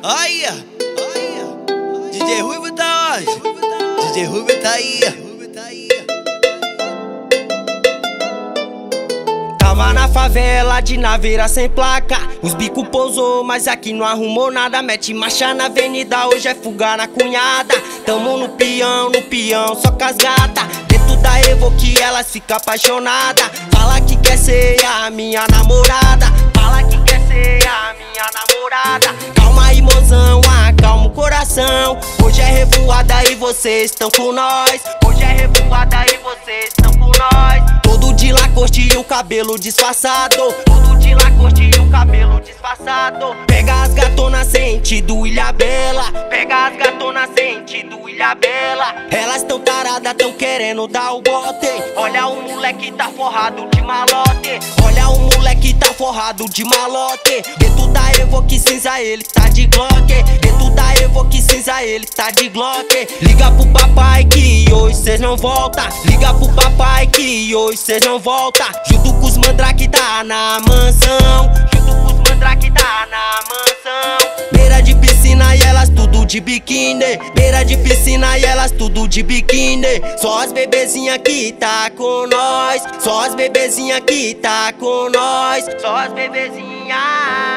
Olha, DJ Ruivo tá onde? DJ Ruivo tá aí. Tava na favela de naveira sem placa, os bico pousou, mas aqui não arrumou nada. Mete marcha na avenida, hoje é fuga na cunhada. Tamo no peão, só com as gata. Dentro da Evoque elas ficam apaixonadas. Fala que quer ser a minha namorada, fala que quer ser a minha namorada. Calma aí, mozão, acalma o coração. Hoje é revoada e vocês estão com nós. Hoje é revoada e vocês estão com nós. Todo de Lacoste e o cabelo disfarçado, todo de Lacoste e o cabelo disfarçado. Pega as gatonas sentido Ilhabela, pega as gatonas sentido Ilhabela. Elas tão taradas, tão querendo dar o bote. Olha o moleque tá forrado de malote, olha o moleque tá forrado de malote. Dentro da Evoque cinza ele tá de Glock, dentro da Evoque cinza ele tá de Glock. Liga pro papai que hoje cês não volta, liga pro papai que hoje cês não volta. Junto com os mandrake tá na mansão, junto com os mandrake tá na mansão. Beira de piscina e elas tudo de biquíni, beira de piscina e elas tudo de biquíni. Só as bebezinha que tá com nós, só as bebezinha que tá com nós, só as bebezinha.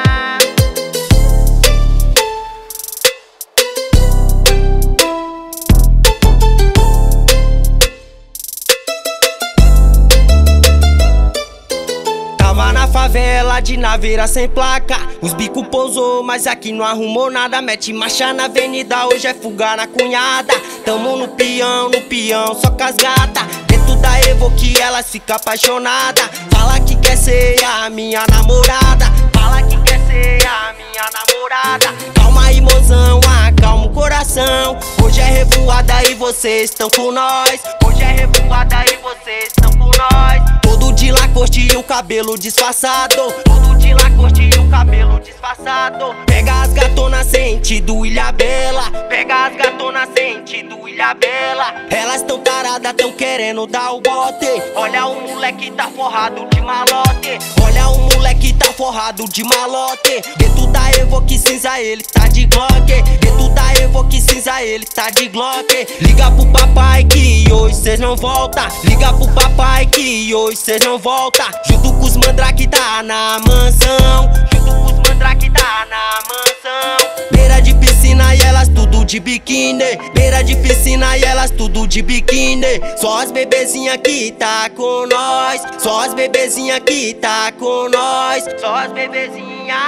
Tava na favela de naveira sem placa, os bico pousou, mas aqui não arrumou nada. Mete marcha na avenida, hoje é fuga na cunhada. Tamo no peão, só com as gata. Dentro da Evoque elas ficam apaixonadas. Fala que quer ser a minha namorada, fala que quer ser a minha namorada. Calma aí, mozão, acalma o coração. Hoje é revoada e vocês estão com nós. Hoje é revoada e vocês estão com nós. Todo de Lacoste e o cabelo disfarçado, todo de Lacoste e o cabelo disfarçado. Pega as gatonas sentido Ilhabela, pega as gatonas sentido Ilhabela. Elas tão taradas, tão querendo dar o bote. Olha o moleque tá forrado de malote, olha o moleque tá forrado de malote. Dentro da Evoque cinza ele tá de Glock, dentro da Evoque cinza ele tá de Glock. Liga pro papai que hoje cês não volta, liga pro papai que hoje cês não volta. Junto com os mandrake tá na mansão, junto com os mandrake tá na mansão. Beira de piscina e elas tudo de biquíni, beira de piscina e elas tudo de biquíni. Só as bebezinha que tá com nós, só as bebezinha que tá com nós, só as bebezinha.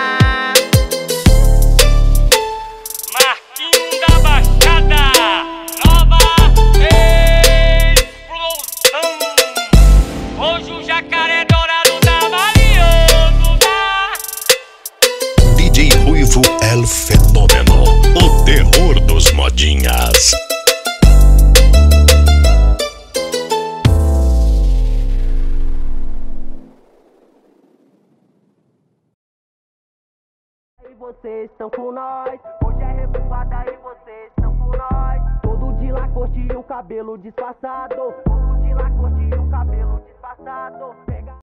Marquinhos da Baixada, nova explosão. Hoje o jacaré dourado tá valioso, tá? DJ Ruivo El Fenômeno, o terror dos modinhas. Vocês estão com nós, hoje é revoada e vocês estão com nós. Todo de Lacoste e o cabelo disfarçado, todo de Lacoste e o cabelo disfarçado.